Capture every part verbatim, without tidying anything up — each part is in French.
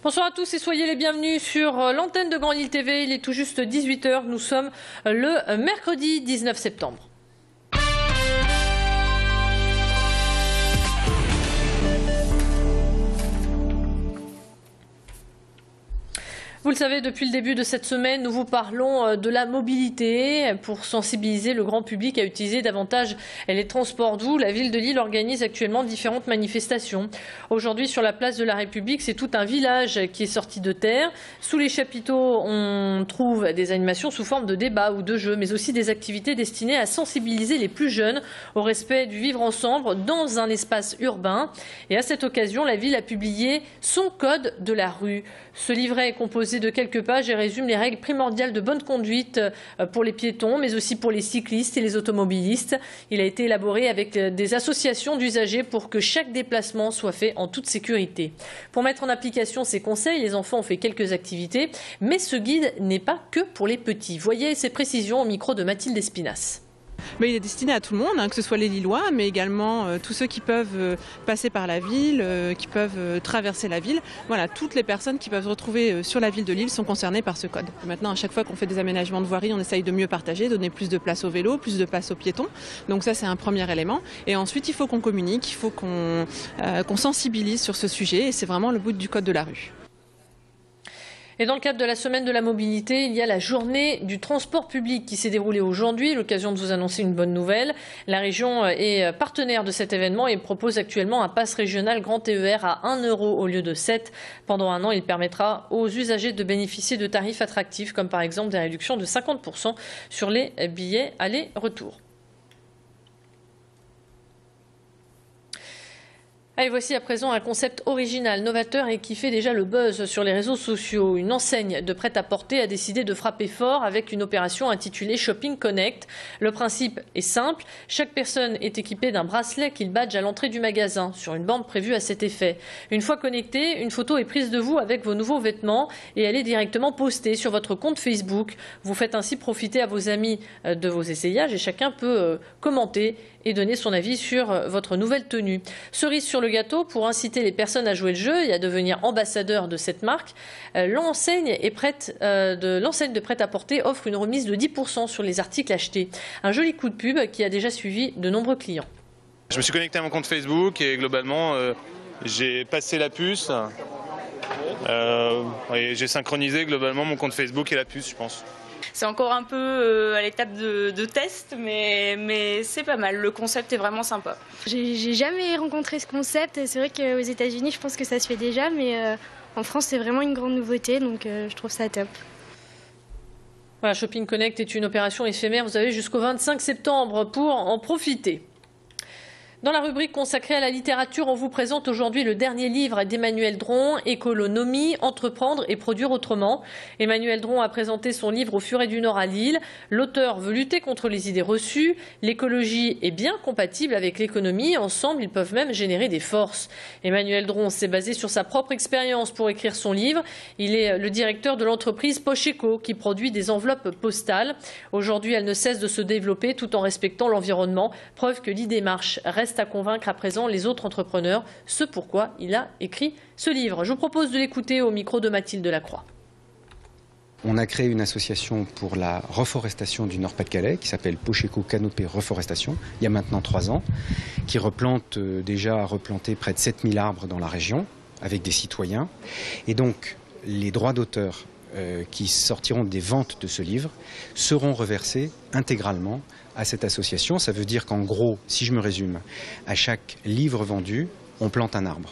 Bonsoir à tous et soyez les bienvenus sur l'antenne de Grand Lille T V. Il est tout juste dix-huit heures. Nous sommes le mercredi dix-neuf septembre. Vous le savez, depuis le début de cette semaine, nous vous parlons de la mobilité pour sensibiliser le grand public à utiliser davantage les transports doux. La ville de Lille organise actuellement différentes manifestations. Aujourd'hui, sur la place de la République, c'est tout un village qui est sorti de terre. Sous les chapiteaux, on trouve des animations sous forme de débats ou de jeux, mais aussi des activités destinées à sensibiliser les plus jeunes au respect du vivre ensemble dans un espace urbain. Et à cette occasion, la ville a publié son code de la rue. Ce livret est composé de quelques pages et résume les règles primordiales de bonne conduite pour les piétons, mais aussi pour les cyclistes et les automobilistes. Il a été élaboré avec des associations d'usagers pour que chaque déplacement soit fait en toute sécurité. Pour mettre en application ces conseils, les enfants ont fait quelques activités, mais ce guide n'est pas que pour les petits. Voyez ces précisions au micro de Mathilde Espinas. Mais il est destiné à tout le monde, hein, que ce soit les Lillois, mais également euh, tous ceux qui peuvent euh, passer par la ville, euh, qui peuvent euh, traverser la ville. Voilà, toutes les personnes qui peuvent se retrouver euh, sur la ville de Lille sont concernées par ce code. Maintenant, à chaque fois qu'on fait des aménagements de voirie, on essaye de mieux partager, donner plus de place aux vélos, plus de place aux piétons. Donc ça, c'est un premier élément. Et ensuite, il faut qu'on communique, il faut qu'on euh, qu'on sensibilise sur ce sujet. Et c'est vraiment le but du code de la rue. Et dans le cadre de la semaine de la mobilité, il y a la journée du transport public qui s'est déroulée aujourd'hui. L'occasion de vous annoncer une bonne nouvelle. La région est partenaire de cet événement et propose actuellement un pass régional grand T E R à un euro au lieu de sept. Pendant un an, il permettra aux usagers de bénéficier de tarifs attractifs, comme par exemple des réductions de cinquante pour cent sur les billets aller-retour. Allez, voici à présent un concept original, novateur et qui fait déjà le buzz sur les réseaux sociaux. Une enseigne de prêt-à-porter a décidé de frapper fort avec une opération intitulée Shopping Connect. Le principe est simple. Chaque personne est équipée d'un bracelet qu'il badge à l'entrée du magasin sur une bande prévue à cet effet. Une fois connecté, une photo est prise de vous avec vos nouveaux vêtements et elle est directement postée sur votre compte Facebook. Vous faites ainsi profiter à vos amis de vos essayages et chacun peut commenter et donner son avis sur votre nouvelle tenue. Cerise sur le gâteau, pour inciter les personnes à jouer le jeu et à devenir ambassadeurs de cette marque, l'enseigne est prête, euh, de l'enseigne de prêt-à-porter offre une remise de dix pour cent sur les articles achetés. Un joli coup de pub qui a déjà suivi de nombreux clients. Je me suis connecté à mon compte Facebook et globalement euh, j'ai passé la puce euh, et j'ai synchronisé globalement mon compte Facebook et la puce, je pense. C'est encore un peu euh, à l'étape de, de test, mais, mais c'est pas mal. Le concept est vraiment sympa. J'ai jamais rencontré ce concept. C'est vrai qu'aux États-Unis, je pense que ça se fait déjà, mais euh, en France, c'est vraiment une grande nouveauté, donc euh, je trouve ça top. Voilà, Shopping Connect est une opération éphémère. Vous avez jusqu'au vingt-cinq septembre pour en profiter. Dans la rubrique consacrée à la littérature, on vous présente aujourd'hui le dernier livre d'Emmanuel Dron, Économie, entreprendre et produire autrement. Emmanuel Dron a présenté son livre au Furet du Nord à Lille. L'auteur veut lutter contre les idées reçues. L'écologie est bien compatible avec l'économie. Ensemble, ils peuvent même générer des forces. Emmanuel Dron s'est basé sur sa propre expérience pour écrire son livre. Il est le directeur de l'entreprise Pocheco qui produit des enveloppes postales. Aujourd'hui, elle ne cesse de se développer tout en respectant l'environnement. Preuve que l'idée marche. Reste à convaincre à présent les autres entrepreneurs, ce pourquoi il a écrit ce livre. Je vous propose de l'écouter au micro de Mathilde Delacroix. On a créé une association pour la reforestation du Nord-Pas-de-Calais qui s'appelle Pocheco Canopée Reforestation, il y a maintenant trois ans, qui replante euh, déjà a replanté près de sept mille arbres dans la région avec des citoyens. Et donc les droits d'auteur euh, qui sortiront des ventes de ce livre seront reversés intégralement à cette association. Ça veut dire qu'en gros, si je me résume, à chaque livre vendu, on plante un arbre.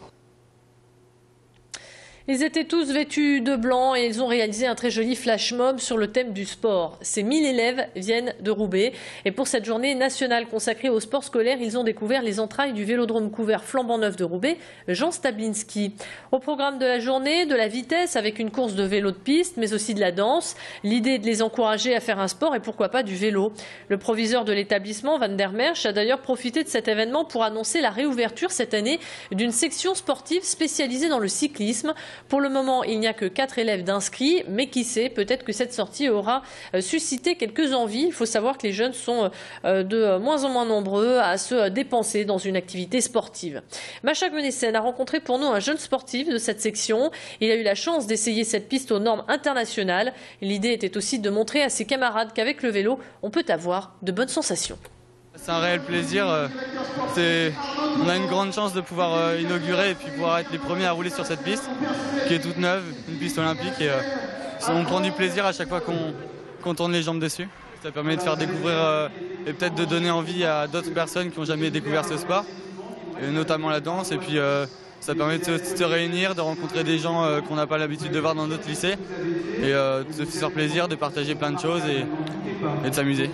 Ils étaient tous vêtus de blanc et ils ont réalisé un très joli flash mob sur le thème du sport. Ces mille élèves viennent de Roubaix et pour cette journée nationale consacrée au sport scolaire, ils ont découvert les entrailles du vélodrome couvert flambant neuf de Roubaix, Jean Stablinski. Au programme de la journée, de la vitesse avec une course de vélo de piste, mais aussi de la danse. L'idée est de les encourager à faire un sport et pourquoi pas du vélo. Le proviseur de l'établissement, Van der Merch, a d'ailleurs profité de cet événement pour annoncer la réouverture cette année d'une section sportive spécialisée dans le cyclisme. Pour le moment, il n'y a que quatre élèves d'inscrits, mais qui sait, peut-être que cette sortie aura suscité quelques envies. Il faut savoir que les jeunes sont de moins en moins nombreux à se dépenser dans une activité sportive. Macha Guenessen a rencontré pour nous un jeune sportif de cette section. Il a eu la chance d'essayer cette piste aux normes internationales. L'idée était aussi de montrer à ses camarades qu'avec le vélo, on peut avoir de bonnes sensations. C'est un réel plaisir. On a une grande chance de pouvoir inaugurer et puis pouvoir être les premiers à rouler sur cette piste qui est toute neuve, une piste olympique. Et on prend du plaisir à chaque fois qu'on qu'on tourne les jambes dessus. Ça permet de faire découvrir et peut-être de donner envie à d'autres personnes qui n'ont jamais découvert ce sport, et notamment la danse. Et puis ça permet de se, de se réunir, de rencontrer des gens euh, qu'on n'a pas l'habitude de voir dans d'autres lycées et euh, de se faire plaisir, de partager plein de choses et, et de s'amuser.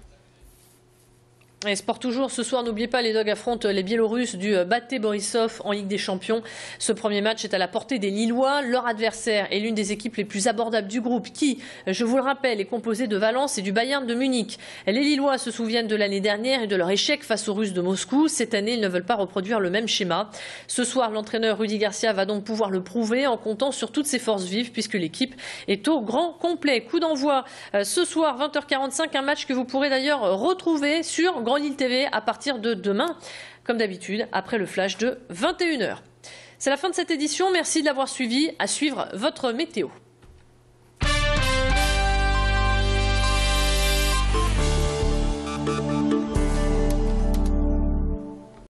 Et sport toujours, ce soir, n'oubliez pas, les Dogs affrontent les Biélorusses du Baté Borisov en Ligue des Champions. Ce premier match est à la portée des Lillois. Leur adversaire est l'une des équipes les plus abordables du groupe qui, je vous le rappelle, est composée de Valence et du Bayern de Munich. Les Lillois se souviennent de l'année dernière et de leur échec face aux Russes de Moscou. Cette année, ils ne veulent pas reproduire le même schéma. Ce soir, l'entraîneur Rudy Garcia va donc pouvoir le prouver en comptant sur toutes ses forces vives puisque l'équipe est au grand complet. Coup d'envoi ce soir, vingt heures quarante-cinq, un match que vous pourrez d'ailleurs retrouver sur Grand Lille T V à partir de demain, comme d'habitude, après le flash de vingt et une heures. C'est la fin de cette édition. Merci de l'avoir suivi. À suivre votre météo.